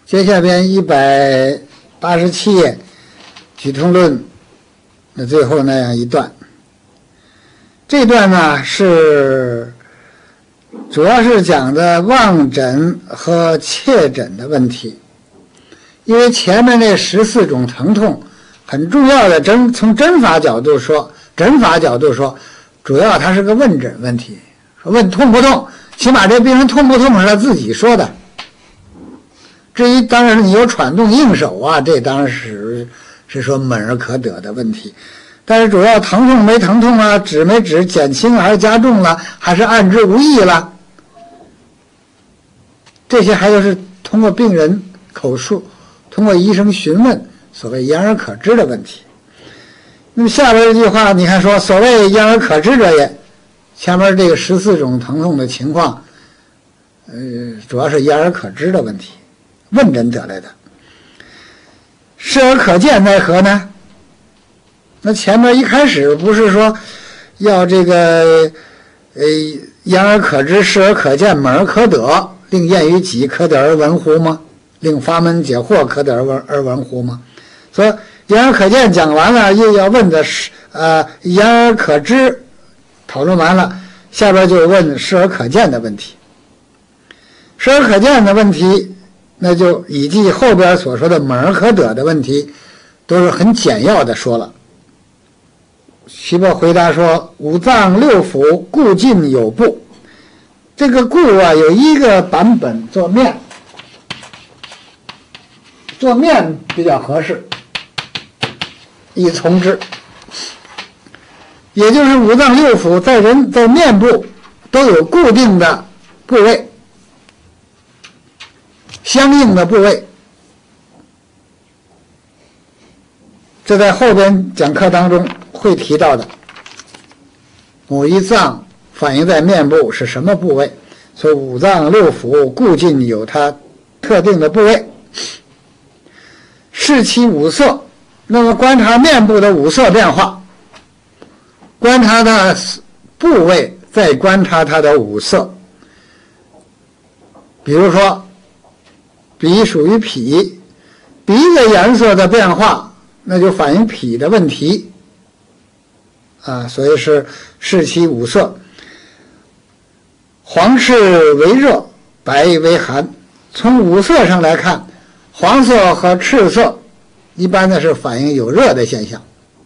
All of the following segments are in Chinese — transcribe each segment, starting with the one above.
接下边187页举痛论的最后那样一段，这段呢主要是讲的望诊和切诊的问题。因为前面那14种疼痛很重要的从诊法角度说，主要它是个问诊问题，说问痛不痛，起码这病人痛不痛是他自己说的。至于当然你有喘动应手啊，这当然是说门而可得的问题。但是主要疼痛没疼痛啊，止没止，减轻了还是加重了，还是按之无益了，这些还都是通过病人口述，通过医生询问，所谓言而可知的问题。那么下边这句话你看说，所谓言而可知者也，前面这个14种疼痛的情况主要是言而可知的问题，问诊得来的。视而可见奈何呢？那前面一开始不是说要这个言而可知，视而可见，门而可得，令验于己，可得而闻乎吗？令发门解惑，可得而闻乎吗？所以言而可见讲完了，又要问的是言而可知讨论完了，下边就问视而可见的问题。视而可见的问题，那就以及后边所说的门而可得的问题，都是很简要的说了。徐伯回答说：五脏六腑固尽有部。这个固啊，有一个版本做面比较合适，以从之。也就是五脏六腑在面部都有固定的部位，相应的部位。这在后边讲课当中会提到的。某一脏反映在面部是什么部位？所以五脏六腑固尽有它特定的部位。视其五色，那么观察面部的五色变化，观察它的部位，再观察它的五色。比如说鼻属于脾，鼻的颜色的变化，那就反映脾的问题所以是视其五色。黄赤为热，白为寒。从五色上来看，黄色和赤色一般的是反映有热的现象，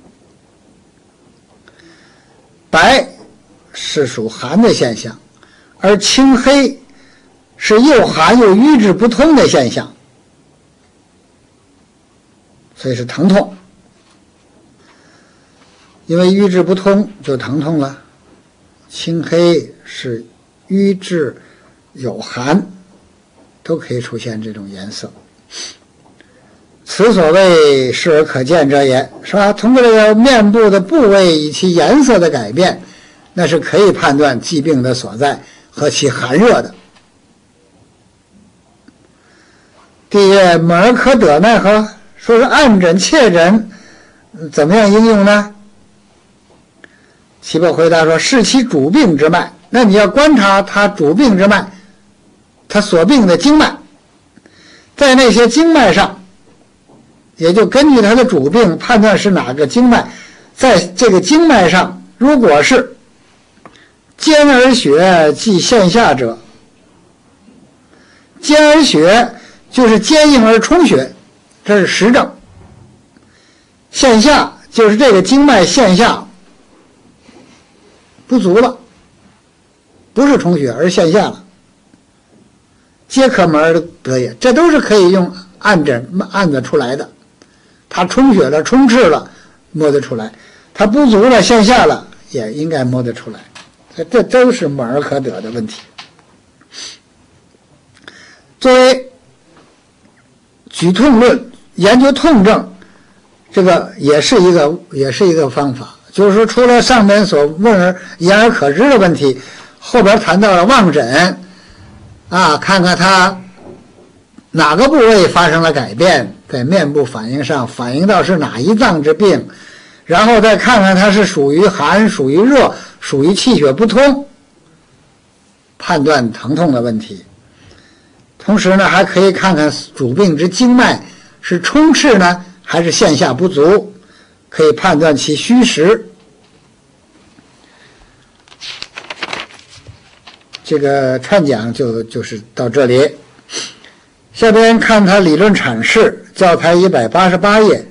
白是属寒的现象，而青黑是又寒又瘀滞不通的现象，所以是疼痛。因为瘀滞不通就疼痛了。青黑是瘀滞有寒，都可以出现这种颜色。此所谓视而可见者也，是吧？通过这个面部的部位以其颜色的改变，那是可以判断疾病的所在和其寒热的。第一，门而可得奈何？说是按诊切诊怎么样应用呢？岐伯回答说：视其主病之脉。那你要观察他主病之脉，他所病的经脉，在那些经脉上，也就根据他的主病判断是哪个经脉，在这个经脉上，如果是坚而血即线下者，坚而血就是坚硬而充血，这是实证。线下就是这个经脉线下不足了，不是充血而线下了，皆可门而得也。这都是可以用按诊按得出来的。它充血了充赤了摸得出来，它不足了线下了也应该摸得出来，这都是门而可得的问题。作为举痛论研究痛症，这个也是一个方法。就是说，除了上面所问而言而可知的问题，后边谈到了望诊看看它哪个部位发生了改变，在面部反应上反映到是哪一脏之病，然后再看看它是属于寒属于热属于气血不通，判断疼痛的问题。 同时呢，还可以看看主病之经脉是充斥呢，还是线下不足，可以判断其虚实。这个串讲就是到这里。下边看他理论阐释，教材188页。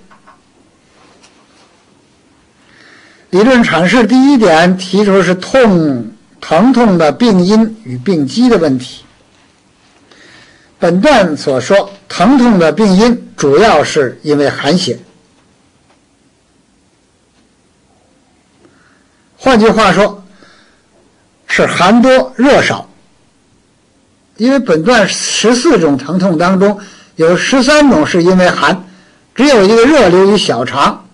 理论阐释第一点提出是疼痛的病因与病机的问题。本段所说疼痛的病因主要是因为寒邪，换句话说是寒多热少。因为本段14种疼痛当中有13种是因为寒，只有一个热流于小肠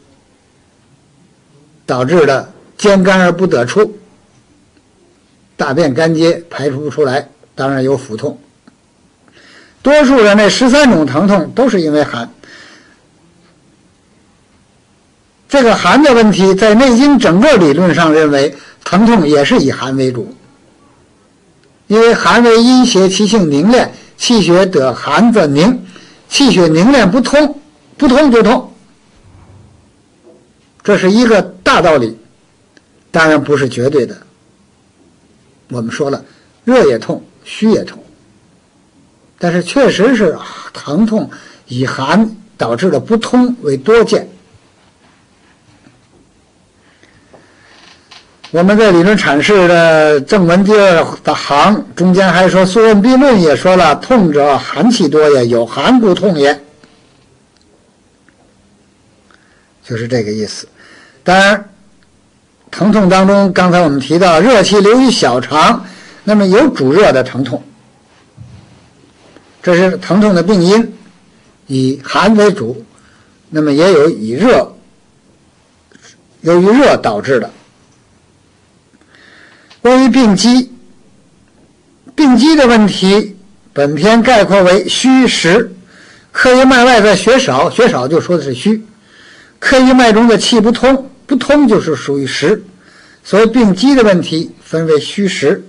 导致的坚干而不得出，大便干结排出不出来，当然有腹痛。多数的那13种疼痛都是因为寒。这个寒的问题在内经整个理论上认为疼痛也是以寒为主，因为寒为阴邪，其性凝练，气血得寒则凝，气血凝练不通就痛，这是一个大道理，当然不是绝对的。我们说了，热也痛，虚也痛，但是确实是疼痛以寒导致的不通为多见。我们在理论阐释的正文第2的行中间还说，《素问痹论》也说了，痛者寒气多也，有寒故痛也，就是这个意思。当然疼痛当中刚才我们提到热气流于小肠，那么有主热的疼痛，这是疼痛的病因，以寒为主，那么也有由于热导致的。关于病机的问题，本篇概括为虚实。客一脉外在血少就说的是虚，客一脉中的气不通就是属于实。所以病机的问题分为虚实。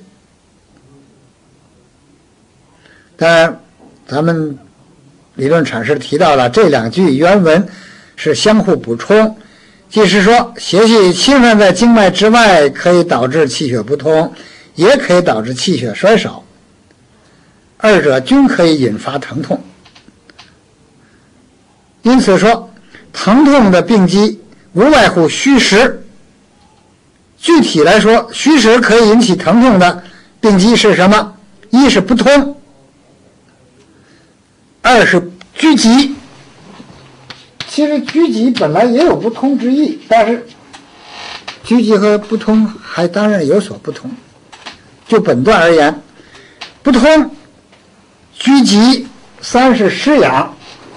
当然咱们理论阐释提到了这2句原文是相互补充，即是说邪气侵犯在经脉之外，可以导致气血不通，也可以导致气血衰少，二者均可以引发疼痛。因此说疼痛的病机无外乎虚实。具体来说，虚实可以引起疼痛的病机是什么？一是不通，二是拘急。其实拘急本来也有不通之意，但是拘急和不通还当然有所不同。就本段而言，不通、拘急，三是失养。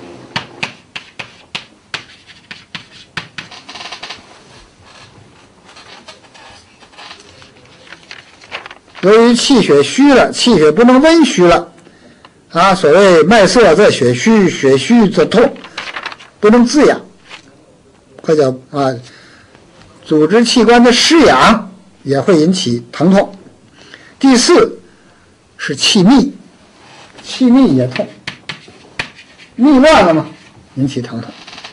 由于气血虚了，气血不能温虚了所谓脉涩则血虚，血虚则痛，不能自养，或叫组织器官的失养也会引起疼痛。第四是气密，气密也痛，密乱了嘛，引起疼痛。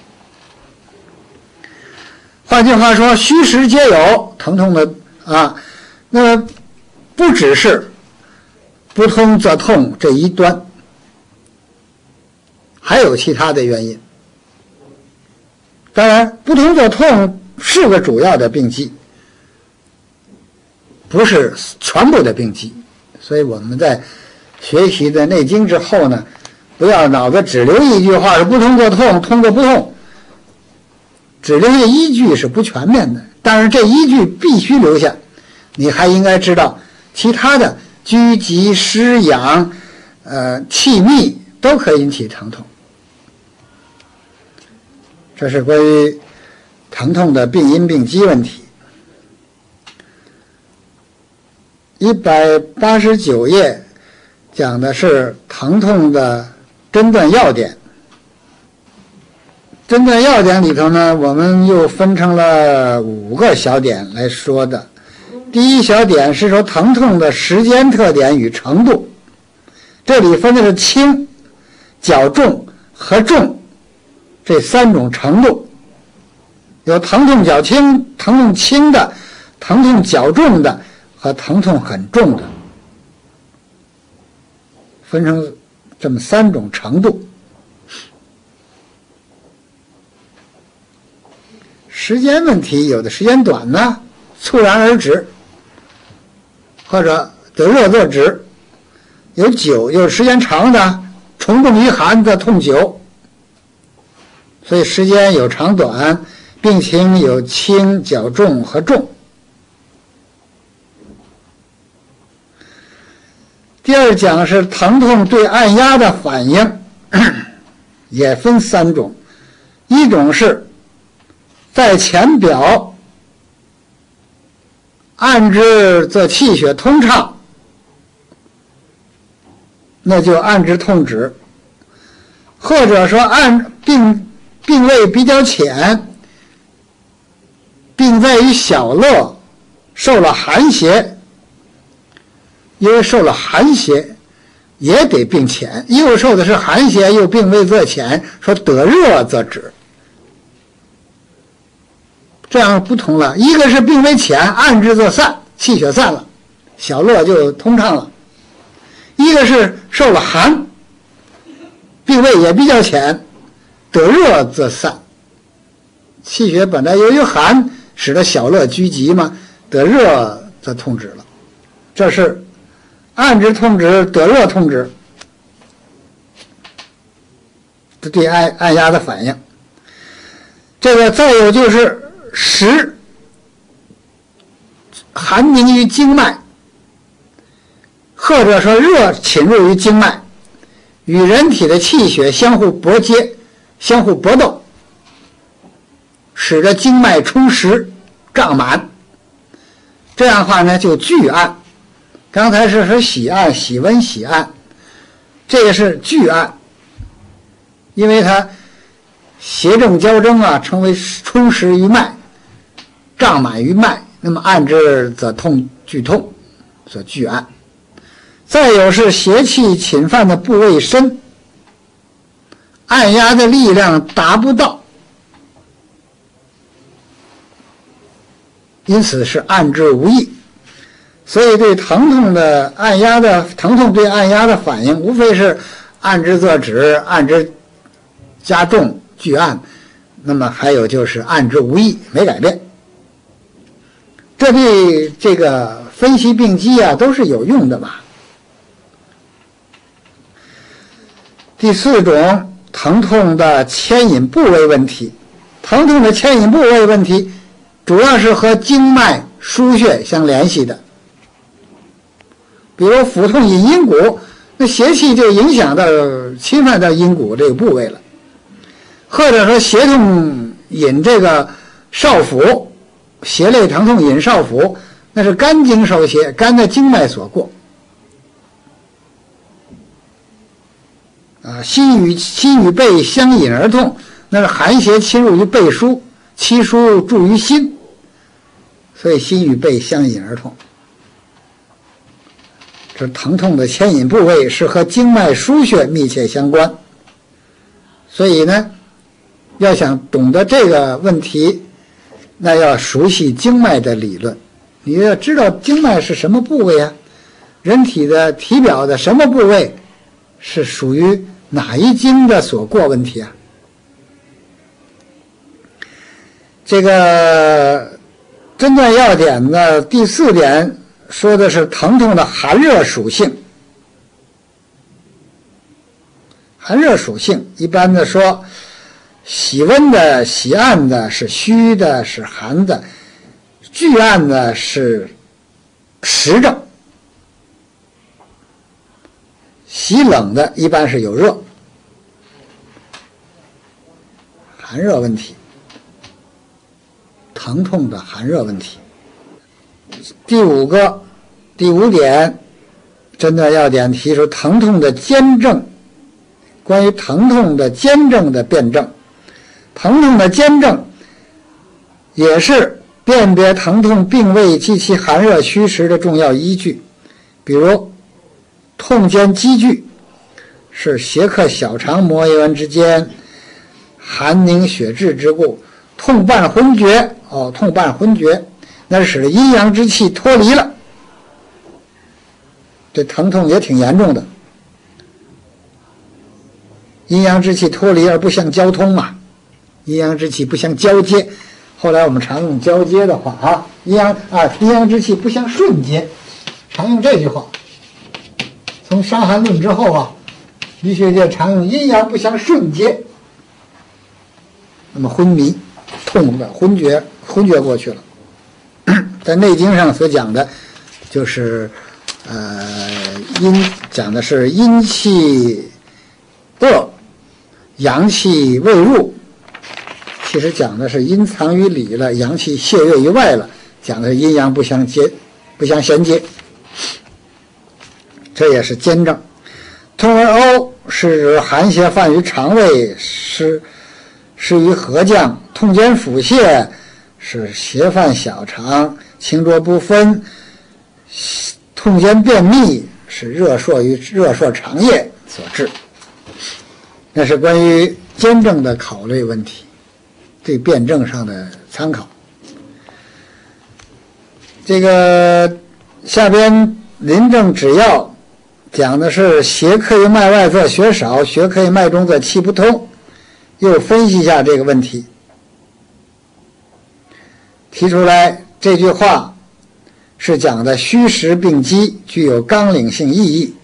换句话说，虚实皆有疼痛的那么不只是不通则痛这一端，还有其他的原因。当然不通则痛是个主要的病机，不是全部的病机。所以我们在学习的内经之后呢，不要脑子只留一句话是不通则痛，通则不痛，只留下依据是不全面的。当然这依据必须留下，你还应该知道其他的拘急、失养、气密都可以引起疼痛。这是关于疼痛的病因病机问题。189页讲的是疼痛的诊断要点。诊断要点里头呢，我们又分成了5个小点来说的。第一小点是说疼痛的时间特点与程度， 这里分的是轻、较重和重这3种程度，有疼痛较轻、疼痛轻的、疼痛较重的和疼痛很重的，分成这么3种程度。时间问题，有的时间短呢，猝然而止，或者得热则止；有时间长的，从重于寒则痛久。所以时间有长短，病情有轻、较重和重。第2讲是疼痛对按压的反应，也分3种，一种是在前表按之则气血通畅，那就按之痛止；或者说按病位比较浅，病在于小肋，受了寒邪，因为受了寒邪也得病浅，又受的是寒邪，又病位则浅，说得热则止。这样不同了，一个是病为浅，按之则散，气血散了，小肋就通畅了；一个是受了寒，病位也比较浅，得热则散，气血本来由于寒使得小肋拘急嘛，得热则痛止了。这是按之痛止，得热痛止，这对按压的反应。这个再有就是时寒凝于经脉，或者说热侵入于经脉，与人体的气血相互搏接、相互搏斗，使得经脉充实胀满。这样的话呢，就拒按。刚才是说喜按、喜温、喜按，这个是拒按，因为它邪正交争啊，成为充实于脉，胀满于脉，那么按之则痛，剧痛，所拒按。再有是邪气侵犯的部位深，按压的力量达不到，因此是按之无益。所以对疼痛对按压的反应，无非是按之则止，按之加重拒按，那么还有就是按之无益，没改变。这对这个分析病机啊都是有用的吧。第4种，疼痛的牵引部位问题。疼痛的牵引部位问题主要是和经脉腧穴相联系的，比如腹痛引阴骨，那邪气就影响到侵犯到阴骨这个部位了；或者说胁痛引这个少腹，胁肋疼痛引少腹，那是肝经受邪，肝的经脉所过。心与背相引而痛，那是寒邪侵入于背腧，气腧注于心，所以心与背相引而痛。这疼痛的牵引部位是和经脉腧穴密切相关，所以呢，要想懂得这个问题，那要熟悉经脉的理论。你要知道经脉是什么部位啊？人体的体表的什么部位是属于哪一经的所过问题啊？这个诊断要点的第4点说的是疼痛的寒热属性。寒热属性一般的说，喜温的、喜按的是虚的，是寒的；拒按的是实症；喜冷的一般是有热。寒热问题，疼痛的寒热问题。第5点诊断要点提出疼痛的兼症，关于疼痛的兼症的辨证。疼痛的兼症也是辨别疼痛病位及其寒热虚实的重要依据，比如痛兼积聚， 是邪克小肠膜原之间，寒凝血滞之故，痛伴昏厥。痛伴昏厥，那是使得阴阳之气脱离了，这疼痛也挺严重的。阴阳之气脱离而不相交通嘛，阴阳之气不相交接。后来我们常用交接的话阴阳之气不相顺接，常用这句话。从《伤寒论》之后医学界常用阴阳不相顺接。那么昏迷、痛的昏厥过去了。在《内经》上所讲的，就是讲的是阴气热，阳气未入。其实讲的是阴藏于里了，阳气泄越于外了，讲的是阴阳不相衔接。这也是兼症。痛而呕是指寒邪犯于肠胃，湿于合降，痛兼腹泻是邪犯小肠，清浊不分，痛兼便秘是热烁肠液所致。那是关于兼症的考虑问题，对辩证上的参考。这个下边临证指要讲的是邪克于脉外则血少，血克于脉中则气不通。又分析一下这个问题，提出来这句话是讲的虚实并机，具有纲领性意义。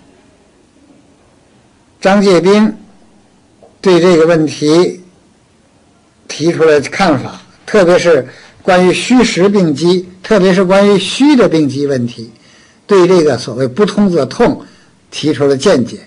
张介宾对这个问题提出了看法，特别是关于虚实并机，特别是关于虚的并机问题，对这个所谓不通则痛提出了见解。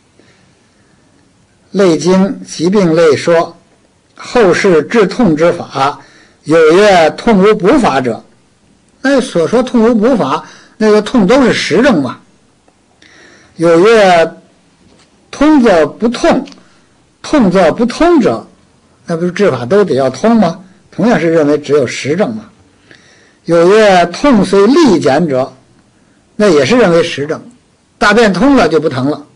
类经疾病类说，后世治痛之法，有曰痛无补法者。那所说痛无补法，那个痛都是实症嘛。有曰通则不痛，痛则不通者，那不是治法都得要通吗？同样是认为只有实症嘛。有曰痛虽力减者，那也是认为实症，大便通了就不疼了。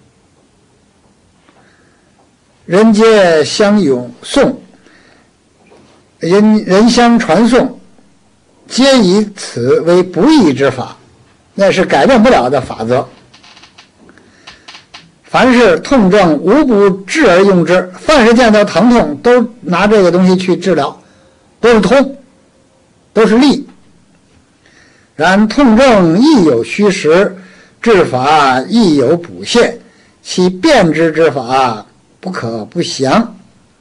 人皆相咏颂，人相传颂，皆以此为不义之法，那是改变不了的法则。凡是痛症无不治而用之，凡是见到疼痛都拿这个东西去治疗，都是通，都是利。然痛症亦有虚实，治法亦有补泻，其辨之之法不可不详。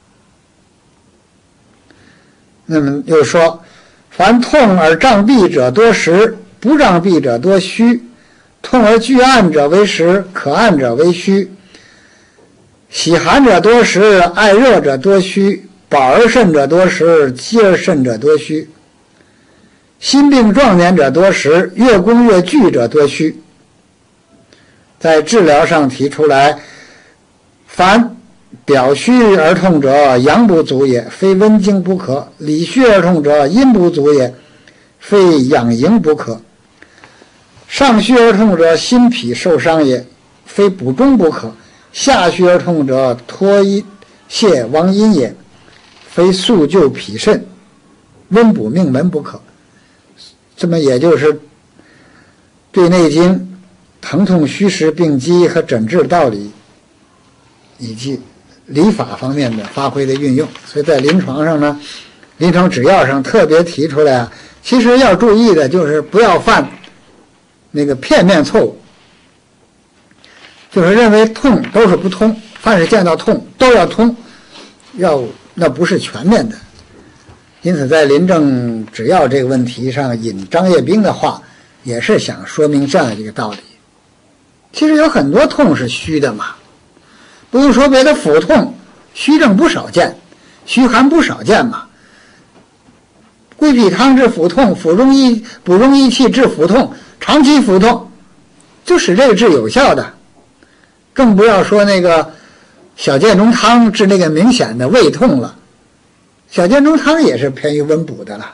那么又说，凡痛而胀闭者多实，不胀闭者多虚。痛而拒按者为实，可按者为虚。喜寒者多实，爱热者多虚。饱而肾者多实，饥而肾者多虚。心病壮年者多实，越攻越惧者多虚。在治疗上提出来，凡表虚而痛者，阳不足也，非温经不可；里虚而痛者，阴不足也，非养营不可；上虚而痛者，心脾受伤也，非补中不可；下虚而痛者，脱泄亡阴也，非速救脾肾、温补命门不可。这么也就是对《内经》疼痛虚实并机和诊治道理以及理法方面的发挥的运用。所以在临床上呢，临床指要上特别提出来其实要注意的就是不要犯那个片面错误，就是认为痛都是不通，凡是见到痛都要通，那不是全面的。因此在临证指要这个问题上引张业宾的话，也是想说明这样一个道理。其实有很多痛是虚的嘛，不用说别的，腹痛虚症不少见，虚寒不少见嘛。归脾汤治腹痛，补中益气治腹痛，长期腹痛就使这个治有效的。更不要说那个小建中汤治那个明显的胃痛了，小建中汤也是偏于温补的了。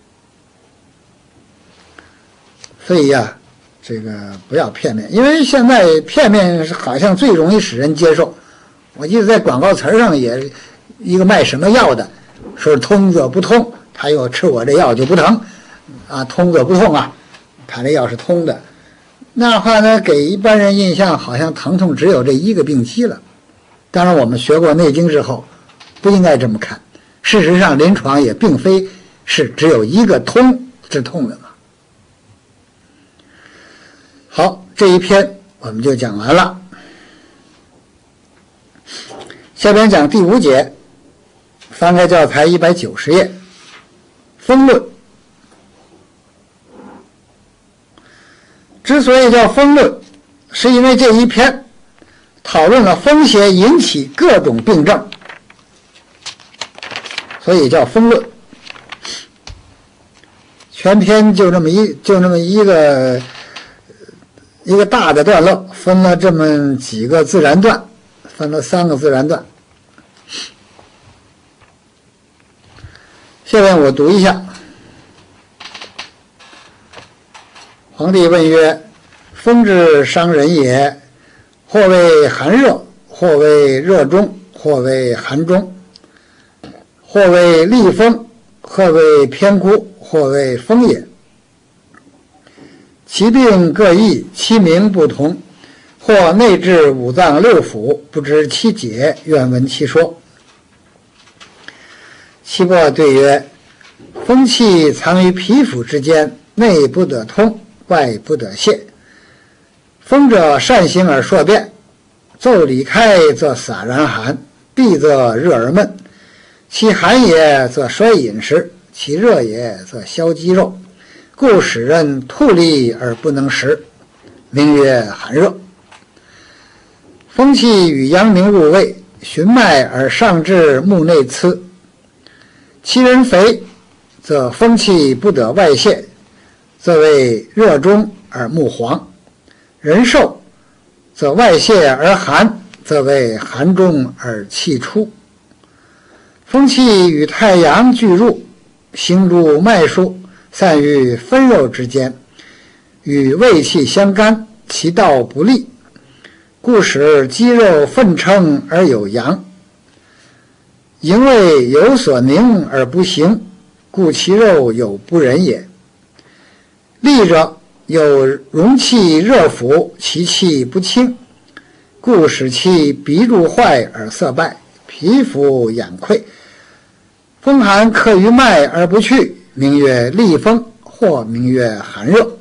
所以呀，这个不要片面，因为现在片面好像最容易使人接受， 我记得在广告词上也一个卖什么药的，说通则不痛，他又吃我这药就不疼啊，通则不痛啊，他这药是通的。那话呢，给一般人印象好像疼痛只有这一个病机了。当然我们学过内经之后不应该这么看，事实上临床也并非是只有一个通治痛的嘛。好，这一篇我们就讲完了。下边讲第5节，翻开教材190页，风论。之所以叫风论，是因为这一篇讨论了风邪引起各种病症，所以叫风论。全篇就这么一个大的段落，分了这么几个自然段，分了3个自然段。下面我读一下。皇帝问曰：风之伤人也，或为寒热，或为热中，或为寒中，或为厉风，或为偏枯，或为风也。其病各异，其名不同，或内治5脏6腑，不知其解，愿闻其说。岐伯对曰：风气藏于皮肤之间，内不得通，外不得泄。风者善行而硕变，骤离开则洒然寒，闭则热而闷。其寒也则衰饮食，其热也则消肌肉，故使人吐利而不能食，名曰寒热。风气与阳明入胃，循脉而上至目内眦。其人肥，则风气不得外泄，则为热中而目黄；人瘦，则外泄而寒，则为寒中而气出。风气与太阳俱入，行诸脉数，散于分肉之间，与胃气相干，其道不利，故使肌肉奋称而有阳。营卫有所凝而不行，故其肉有不仁也。利者有容气热腐，其气不清，故使其鼻柱坏而色败，皮肤眼溃。风寒克于脉而不去，名曰厉风，或名曰寒热。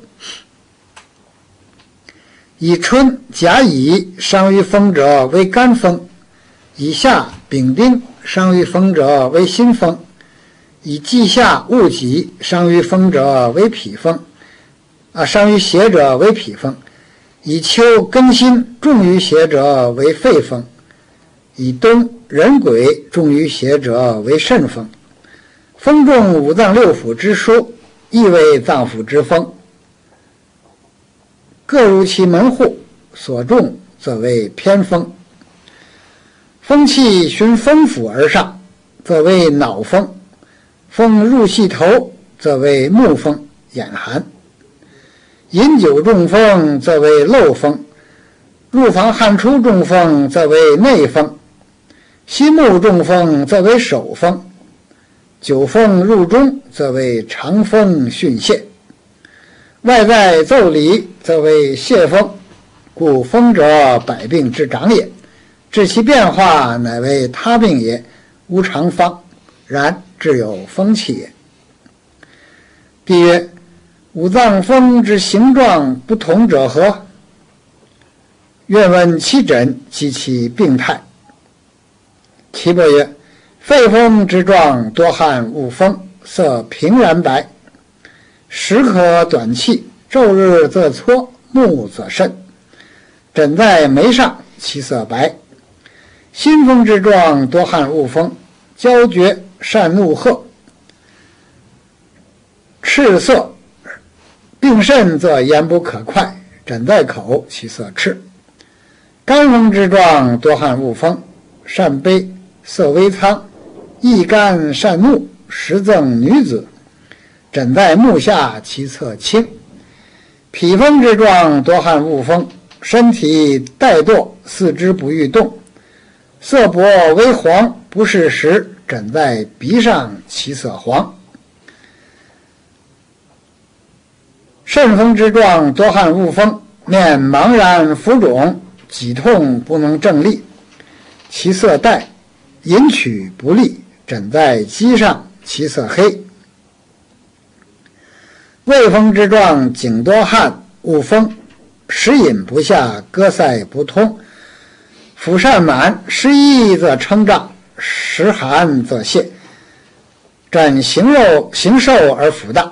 以春甲乙伤于风者为肝风，以夏丙丁伤于风者为心风，以季夏戊己伤于风者为脾风，伤于邪者为脾风，以秋庚辛重于邪者为肺风，以冬壬癸重于邪者为肾风。风中5脏6腑之枢，亦为脏腑之风，各如其门户，所中则为偏风。风气循风府而上，则为脑风；风入系头，则为目风，眼寒。饮酒中风，则为漏风；入房汗出中风，则为内风；息木中风，则为手风；酒风入中，则为长风巽泄。外在奏离，则为泄风。故风者，百病之长也。治其变化，乃为他病也，无常方，然只有风气也。帝曰：5脏风之形状不同者何？愿闻其诊及其病态。岐伯曰：肺风之状多汗恶风，色平然白，时可短气，昼日则搓，目则甚，枕在眉上，其色白。心风之状多汗恶风，焦绝，善怒喝，赤色，病甚则言不可快，枕在口，其色赤。肝风之状多汗恶风，善悲，色微苍，易肝善怒，时赠女子，枕在目下，其色青。脾风之状多汗恶风，身体怠惰，四肢不欲动， 色薄微黄，不是时，枕在鼻上其色黄。肾风之状，多汗恶风，面茫然浮肿，脊痛不能正立，其色带，引取不利，枕在肌上，其色黑。胃风之状，颈多汗，恶风，食饮不下，歌塞不通，腹善满，食衣则撑胀，食寒则泄，枕形瘦而腹大。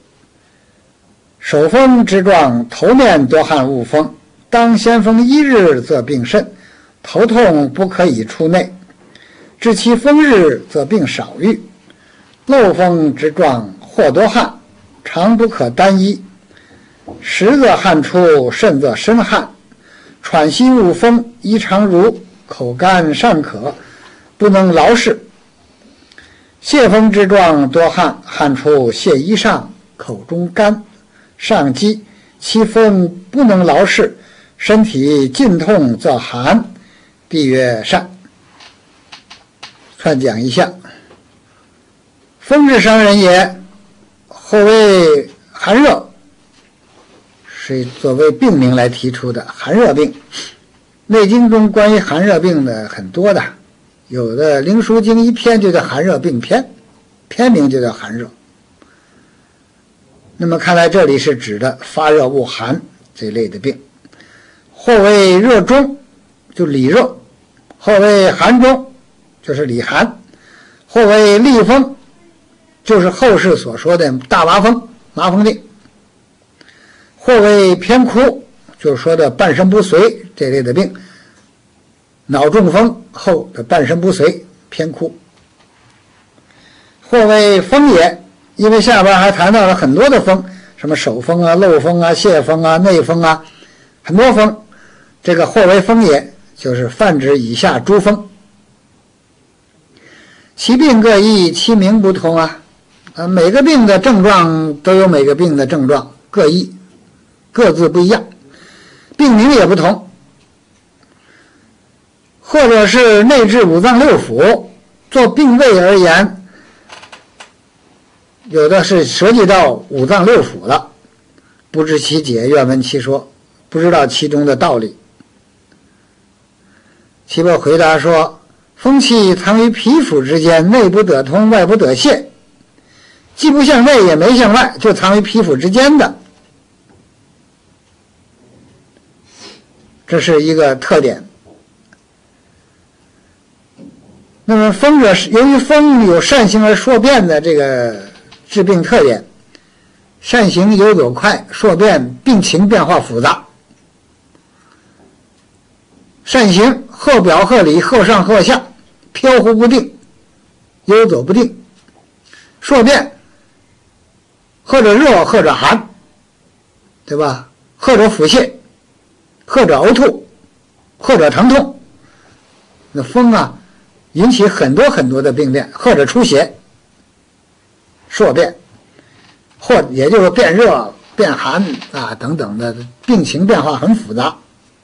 手风之状，头面多汗恶风，当先风1日则病甚，头痛不可以出内，至其风日则病少愈。漏风之状，或多汗，常不可单一，时则汗出，甚则身汗，喘息恶风，衣常濡，口干善渴，不能劳事。泄风之状，多汗，汗出泄衣上，口中干，上积，其风不能劳事，身体尽痛则寒，必曰善。串讲一下，风之伤人也，后为寒热，是作为病名来提出的寒热病。内经中关于寒热病的很多的，有的灵枢经一篇就叫寒热病篇，篇名就叫寒热。那么看来这里是指的发热恶寒这类的病。或为热中，就里热；或为寒中，就是里寒；或为痢风，就是后世所说的大麻风、麻风病；或为偏枯，就是说的半身不遂这类的病，脑中风后的半身不遂、偏枯；或为风也，因为下边还谈到了很多的风，什么手风啊、漏风啊、泄风啊、内风啊，很多风。这个或为风也，就是泛指以下诸风。其病各异，其名不同啊。每个病的症状都有每个病的症状，各异，各自不一样，病名也不同。或者是内治五脏六腑，做病位而言，有的是涉及到五脏六腑了，不知其解，愿闻其说，不知道其中的道理。岐伯回答说，风气藏于皮肤之间，内不得通，外不得泄，既不向内也没向外，就藏于皮肤之间的，这是一个特点。那么风者，由于风有善行而数变的这个治病特点，善行游走快，数变病情变化复杂。善行或表或里，或上或下，飘忽不定，游走不定；数变或者热或者寒，对吧？或者腹泻，或者呕吐，或者疼痛。那风啊，引起很多很多的病变，或者出血、数变，或也就是变热、变寒啊等等的病情变化很复杂。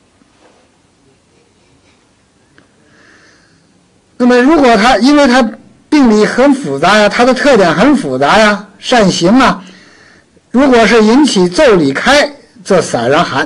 那么如果因为它病理很复杂呀，它的特点很复杂呀，善行啊，如果是引起腠理开，则散然寒。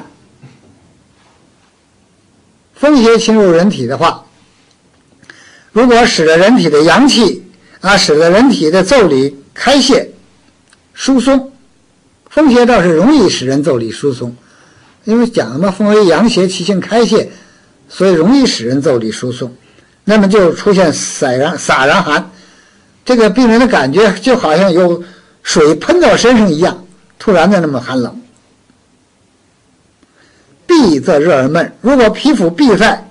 风邪侵入人体的话，如果使得人体的阳气啊，使得人体的腠理开泄疏松，风邪倒是容易使人腠理疏松，因为讲了嘛，风为阳邪，气性开泄，所以容易使人腠理疏松。那么就出现洒然寒，这个病人的感觉就好像有水喷到身上一样，突然的那么寒冷。闭则热而闷，如果皮肤闭塞，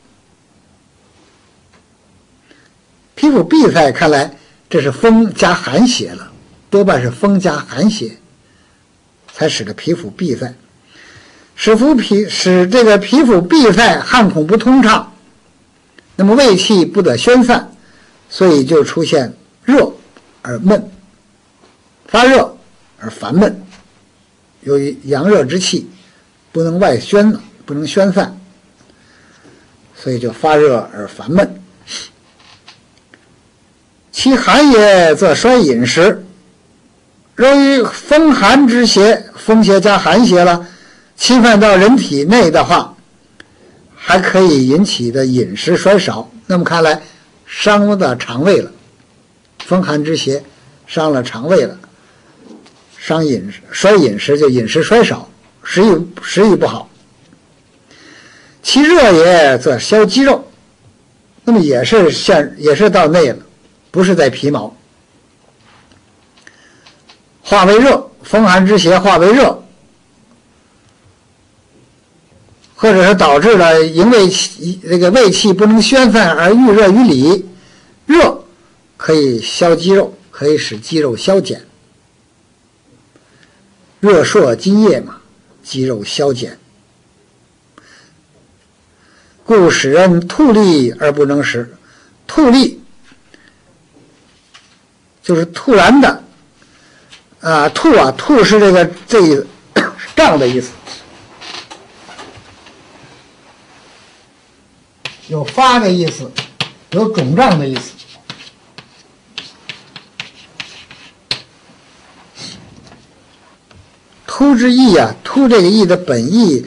看来这是风加寒邪了，多半是风加寒邪才使得皮肤闭塞，使这个皮肤闭塞，汗孔不通畅，那么胃气不得宣散，所以就出现热而闷，发热而烦闷。由于阳热之气不能外宣了，不能宣散， 所以就发热而烦闷。其寒也，则衰饮食。由于风寒之邪，风邪加寒邪了，侵犯到人体内的话，还可以引起的饮食衰少。那么看来伤到肠胃了，风寒之邪伤了肠胃了，衰饮食就饮食衰少，食欲不好。其热也，则消肌肉。那么也是到内了，不是在皮毛。化为热，风寒之邪化为热，或者是导致了因为这个胃气不能宣散而郁热于里。热可以消肌肉，可以使肌肉消减。热烁津液嘛，肌肉消减，故使人吐利而不能食。吐利就是突然的吐是这胀的意思，有发的意思，有肿胀的意思。突之意啊，突这个意的本意，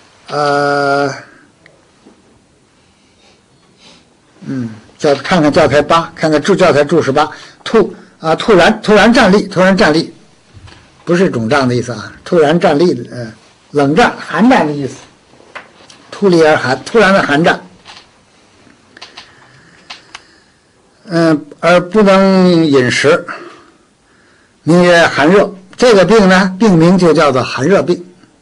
看看教材8，看看教材注释8，突然站立，不是肿胀的意思啊，突然站立的，冷战、寒战的意思。突立而寒，突然的寒战。而不能饮食，名曰寒热。这个病呢，病名就叫做寒热病。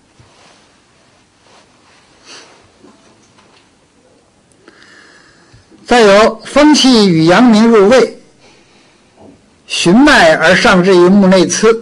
再有风气与阳明入胃，循脉而上至于目内眦，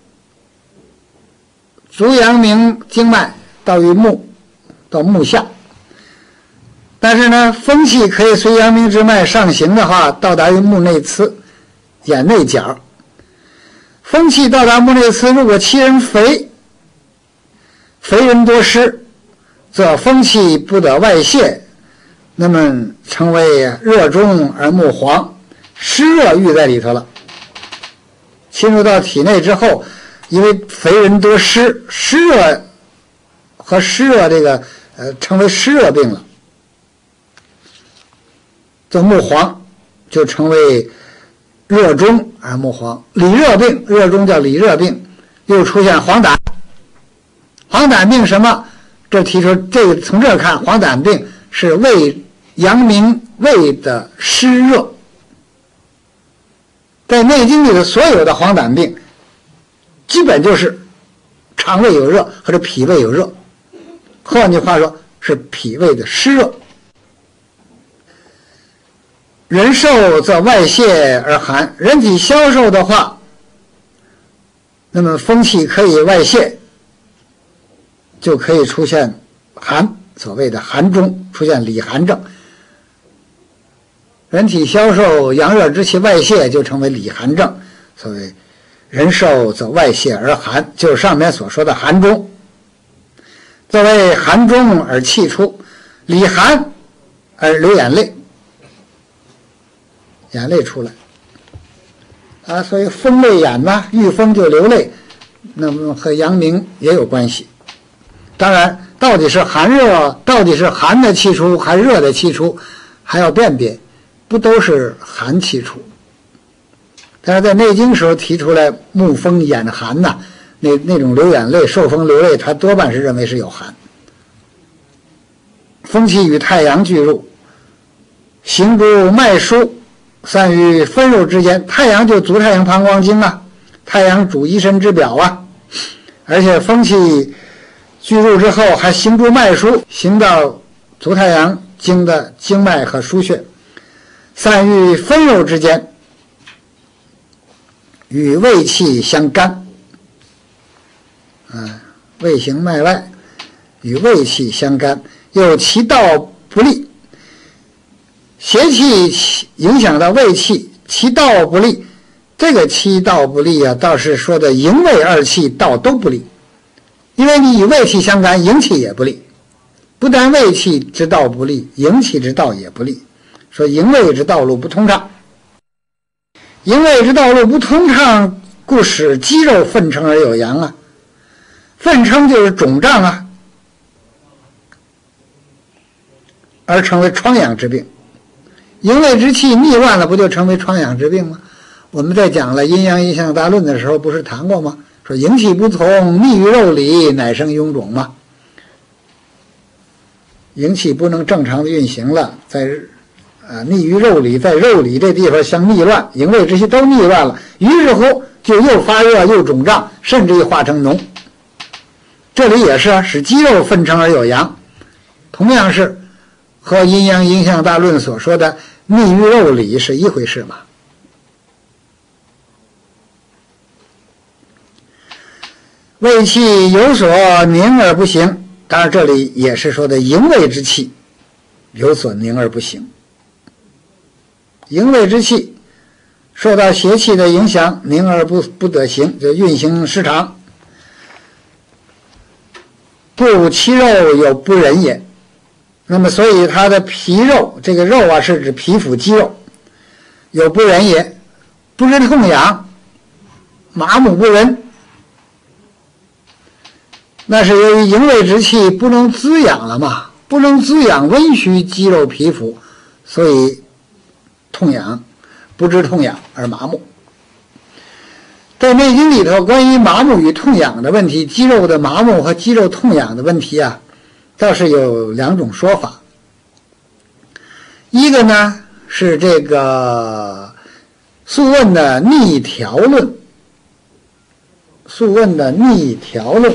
足阳明经脉到于目，到目下。但是呢，风气可以随阳明之脉上行的话，到达于目内眦，眼内角。风气到达目内眦，如果其人肥人多湿，则风气不得外泄，那么成为热中而目黄，湿热郁在里头了。侵入到体内之后，因为肥人多湿，湿热和湿热这个成为湿热病了，就目黄，就成为热中而目黄。里热病，热中叫里热病，又出现黄疸。黄疸病什么？这提出这个，从这看，黄疸病是阳明胃的湿热。在《内经》里的所有的黄疸病，基本就是肠胃有热或者脾胃有热，换句话说是脾胃的湿热。人瘦则外泄而寒，人体消瘦的话，那么风气可以外泄，就可以出现寒，所谓的寒中，出现里寒症。人体消瘦，阳热之气外泄，就成为里寒症。所谓人瘦则外泄而寒，就是上面所说的寒中。作为寒中而气出，里寒而流眼泪，眼泪出来所以风泪眼嘛，遇风就流泪，那么和阳明也有关系。当然，到底是寒热，到底是寒的气出还是热的气出，还要辨别，不都是寒气出。但是在内经时候提出来目风眼寒呐，那种流眼泪、受风流泪，他多半是认为是有寒。风气与太阳俱入，行诸脉枢，散于分肉之间。太阳就足太阳膀胱经啊，太阳主一身之表啊，而且风气聚入之后还行诸脉枢，行到足太阳经的经脉和腧穴，散于分肉之间，与胃气相干。胃行脉外，与胃气相干，又其道不利。邪气影响到胃气，其道不利。这个其道不利啊，倒是说的营卫二气道都不利，因为你与胃气相干，营气也不利。 不但卫气之道不利，营气之道也不利。说营卫之道路不通畅，营卫之道路不通畅，故使肌肉愤称而有阳啊。愤称就是肿胀啊，而成为疮疡之病。营卫之气逆乱了，不就成为疮疡之病吗？我们在讲了阴阳一象大论的时候不是谈过吗？说营气不从，逆于肉里，乃生臃肿嘛。营气不能正常的运行了，在逆于肉里，在肉里这地方相逆乱，营卫之气都逆乱了，于是乎就又发热又肿胀，甚至于化成脓。这里也是使肌肉愤称而有阳，同样是和阴阳应象大论所说的逆于肉里是一回事嘛。卫气有所凝而不行，当然这里也是说的营卫之气有所凝而不行。营卫之气受到邪气的影响，凝而不得行，就运行失常。故其肉有不仁也。那么所以它的皮肉，这个肉啊是指皮肤肌肉，有不仁也，不知痛痒，麻木不仁。那是由于营卫之气不能滋养了嘛，不能滋养温煦肌肉皮肤，所以痛痒，不知痛痒而麻木。在《内经》里头，关于麻木与痛痒的问题，肌肉的麻木和肌肉痛痒的问题啊，倒是有两种说法。一个呢是这个《素问》的逆条论，《素问》的逆条论。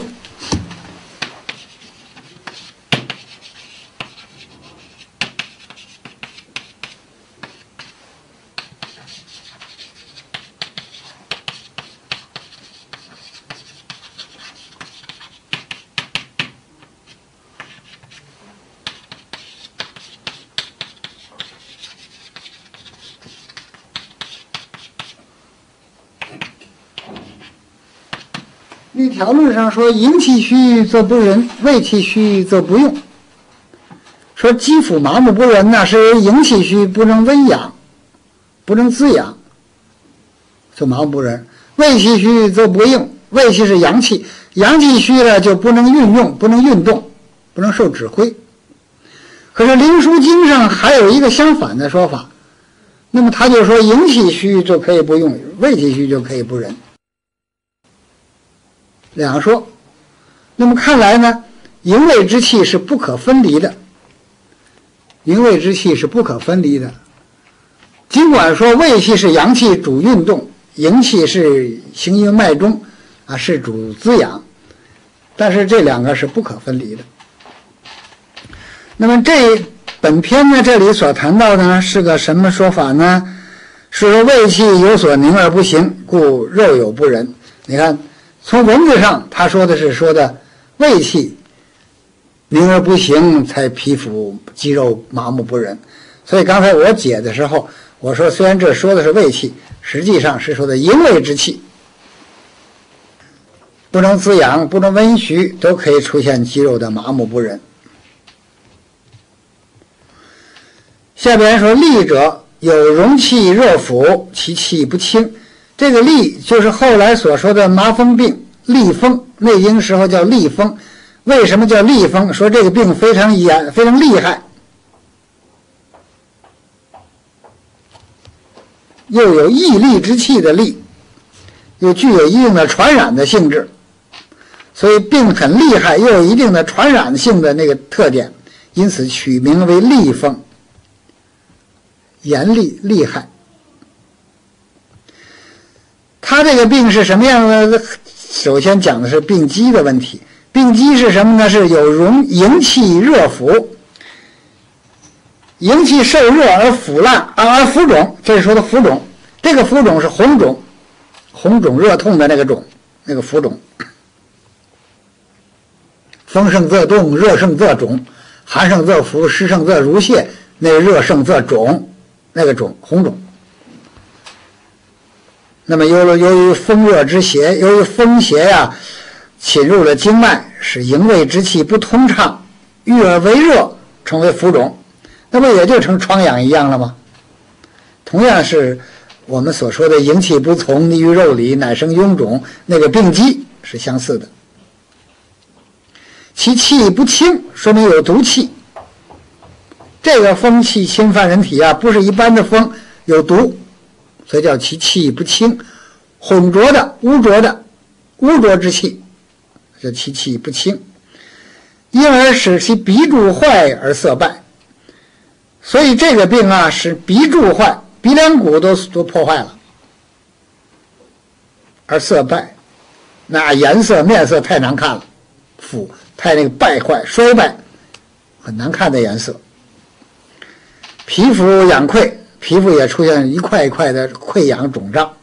逆条论上说，营气虚则不仁，卫气虚则不用。说肌肤麻木不仁呢，是由于营气虚不能温养，不能滋养，就麻木不仁；卫气虚则不用，卫气是阳气，阳气虚了就不能运用，不能运动，不能受指挥。可是《灵枢经》上还有一个相反的说法，那么他就说营气虚就可以不用，卫气虚就可以不仁。两说，那么看来呢，营卫之气是不可分离的，营卫之气是不可分离的。尽管说卫气是阳气主运动，营气是行于脉中啊，是主滋养，但是这两个是不可分离的。那么本篇呢，这里所谈到的呢是个什么说法呢？是说卫气有所凝而不行，故肉有不仁。你看从文字上他说的卫气凝而不行，才皮肤肌肉麻木不仁。所以刚才我解的时候我说，虽然这说的是卫气，实际上是说的营卫之气不能滋养，不能温煦，都可以出现肌肉的麻木不仁。下边说痢者有容气热腐，其气不清。这个痢就是后来所说的麻风病，痢风，内经时候叫痢风。为什么叫痢风？说这个病非常严，非常厉害，又有疫痢之气的痢，又具有一定的传染的性质，所以病很厉害，又有一定的传染性的那个特点，因此取名为痢风，严厉厉害。他这个病是什么样呢？首先讲的是病机的问题。病机是什么呢？是有营气热腐，营气受热而腐烂而浮肿，这是说的浮肿。这个浮肿是红肿，红肿热痛的那个肿，那个浮肿。风盛则动，热盛则肿，寒盛则浮，湿盛则如泻，那个热盛则肿，那个肿红肿。那么由于风热之邪，由于风邪呀侵入了经脉，使营卫之气不通畅， 遇而为热，成为浮肿，那不也就成疮疡一样了吗？同样是我们所说的营气不从，溺于肉里，乃生臃肿，那个病机是相似的。其气不清，说明有毒气。这个风气侵犯人体啊，不是一般的风，有毒，所以叫其气不清，浑浊的、污浊之气，叫其气不清，因而使其鼻柱坏而色败。所以这个病啊，使鼻柱坏，鼻梁骨都破坏了，而色败，那颜色面色太难看了，太那个败坏衰败，很难看的颜色。皮肤痒溃，皮肤也出现一块一块的溃疡肿胀。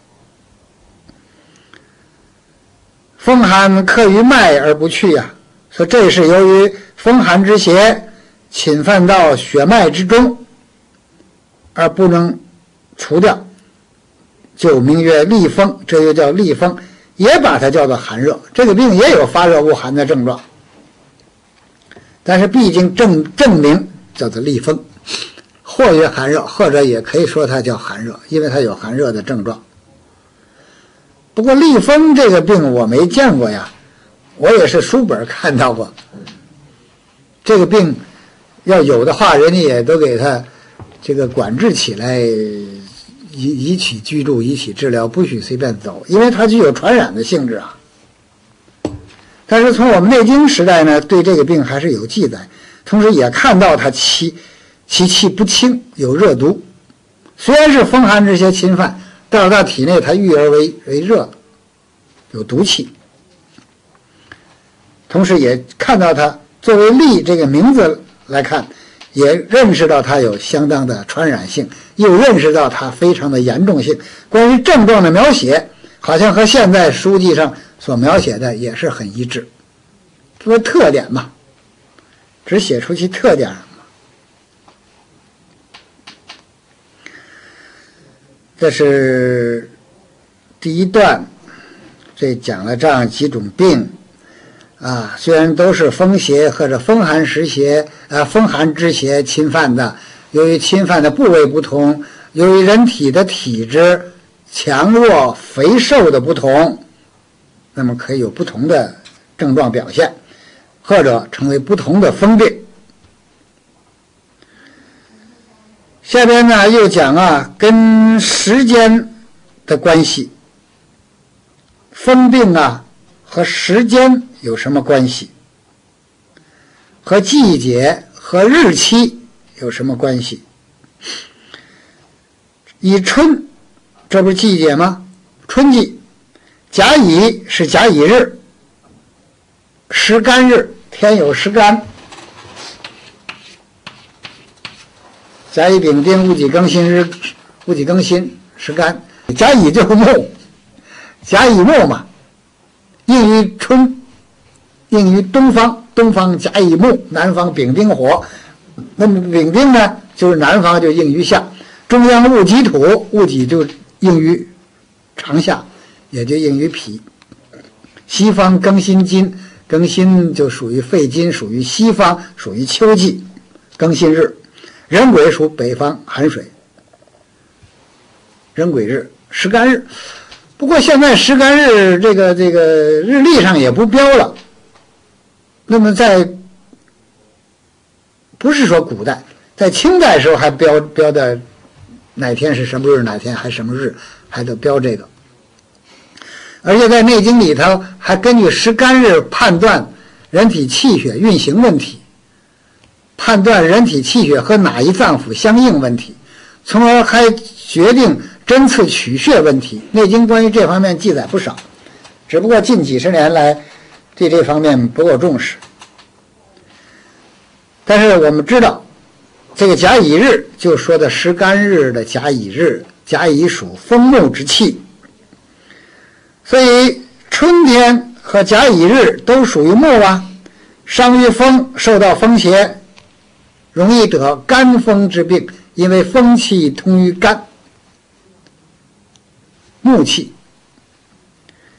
风寒克于脉而不去呀，说这是由于风寒之邪侵犯到血脉之中，而不能除掉，就名曰痢风，这就叫痢风，也把它叫做寒热。这个病也有发热恶寒的症状，但是毕竟证明叫做痢风，或曰寒热，或者也可以说它叫寒热，因为它有寒热的症状。不过痢风这个病我没见过呀，我也是书本看到过。这个病要有的话，人家也都给他这个管制起来，以起居住，以起治疗，不许随便走，因为它具有传染的性质啊。但是从我们内经时代呢，对这个病还是有记载，同时也看到它其气不清，有热毒。虽然是风寒之邪侵犯，到了体内它郁而为热，有毒气。同时也看到它作为痢这个名字来看，也认识到它有相当的传染性，又认识到它非常的严重性。关于症状的描写，好像和现在书籍上所描写的也是很一致。这个特点嘛，只写出其特点嘛。这是第一段，这讲了这样几种病啊，虽然都是风邪或者风寒湿邪风寒之邪侵犯的，由于侵犯的部位不同，由于人体的体质强弱肥瘦的不同，那么可以有不同的症状表现，或者成为不同的风病。下边呢又讲啊，跟时间的关系，风病啊和时间有什么关系？和季节和日期有什么关系？以春，这不是季节吗？春季，甲乙是甲乙日，时干日，天有时干。甲乙丙丁戊己庚辛日，戊己庚辛时干。甲乙就是木，甲乙木嘛，应于春，应于东方，东方甲乙木，南方丙丁火。那么丙丁呢，就是南方就应于夏，中央戊己土，戊己就应于长夏，也就应于脾。西方庚辛金，庚辛就属于肺金，属于西方，属于秋季，庚辛日。壬癸属北方寒水，壬癸日，时干日。不过现在时干日这个日历上也不标了。那么不是说古代，在清代时候还标的哪天是什么日，哪天还什么日，还得标这个。而且在《内经》里头还根据时干日判断人体气血运行问题，判断人体气血和哪一脏腑相应问题，从而还决定针刺取穴问题。《内经》关于这方面记载不少，只不过近几十年来对这方面不够重视。但是我们知道，这个甲乙日就说的时干日的甲乙日，甲乙属风木之气，所以春天和甲乙日都属于木啊，伤于风，受到风邪，容易得肝风之病，因为风气通于肝，木气。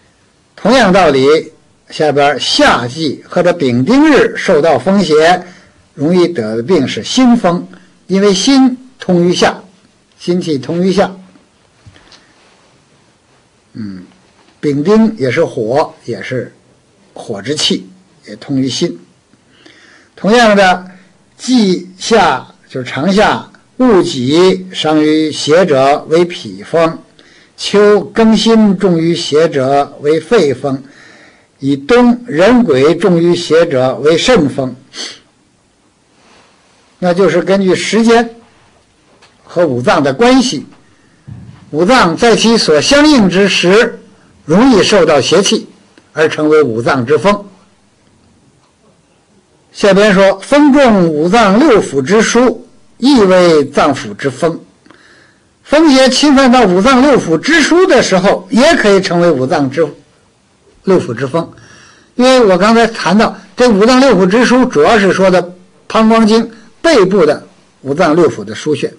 同样道理，下边夏季或者丙丁日受到风邪， 容易得的病是心风，因为心通于下，心气通于下。丙丁也是火，也是火之气，也通于心。同样的，季夏就是长夏，戊己伤于血者为脾风，秋庚辛重于血者为肺风，以冬壬癸重于血者为肾风。那就是根据时间和五脏的关系，五脏在其所相应之时容易受到邪气，而成为五脏之风。下边说，风中五脏六腑之枢，亦为脏腑之风。风邪侵犯到五脏六腑之枢的时候，也可以成为五脏之六腑之风。因为我刚才谈到这五脏六腑之枢，主要是说的膀胱经背部的五脏六腑的腧穴。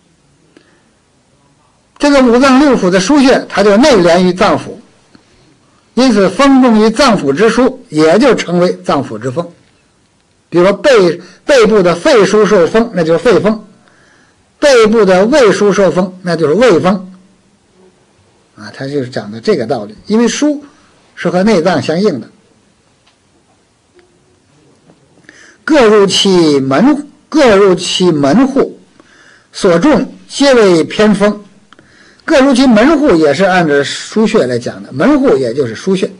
这个五脏六腑的腧穴，它就内连于脏腑，因此风中于脏腑之枢，也就成为脏腑之风。比如说背部的肺腧受风，那就是肺风；背部的胃腧受风，那就是胃风。它就是讲的这个道理，因为腧是和内脏相应的。各入其门户，所中皆为偏风。各入其门户也是按照腧穴来讲的，门户也就是腧穴。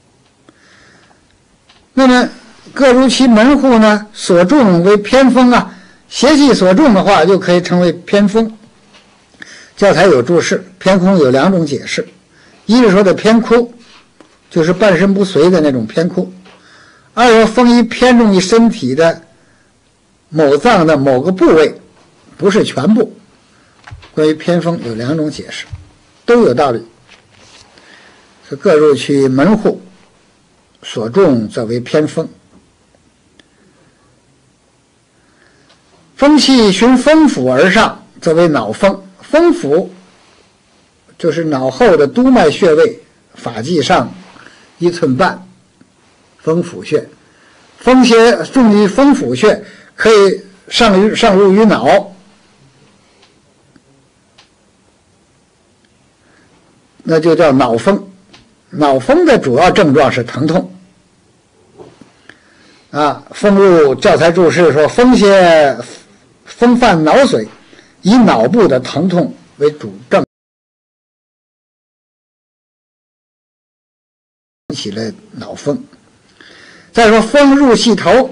那么各入其门户呢，所中为偏风啊，邪气所中的话就可以成为偏风。教材有注释，偏空有两种解释，一是说的偏枯，就是半身不遂的那种偏枯；二是风一偏重于身体的某脏的某个部位，不是全部。关于偏风有两种解释，都有道理。是各入其门户，所中则为偏风。风气循风府而上，则为脑风。风府就是脑后的督脉穴位，发际上1寸半，风府穴。风邪重于风府穴，可以上入于脑，那就叫脑风。脑风的主要症状是疼痛。风入教材注释说，风犯脑髓，以脑部的疼痛为主症，起了脑风。再说风入系头，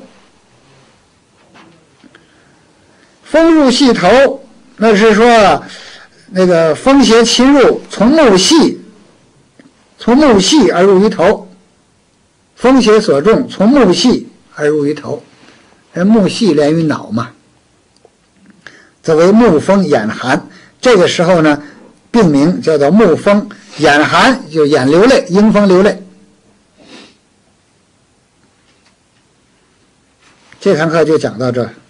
风入系头，那是说那个风邪侵入，从目系而入于头，风邪所中，从目系而入于头，目系连于脑嘛，则为目风眼寒。这个时候呢，病名叫做目风眼寒，就眼流泪，迎风流泪。这堂课就讲到这。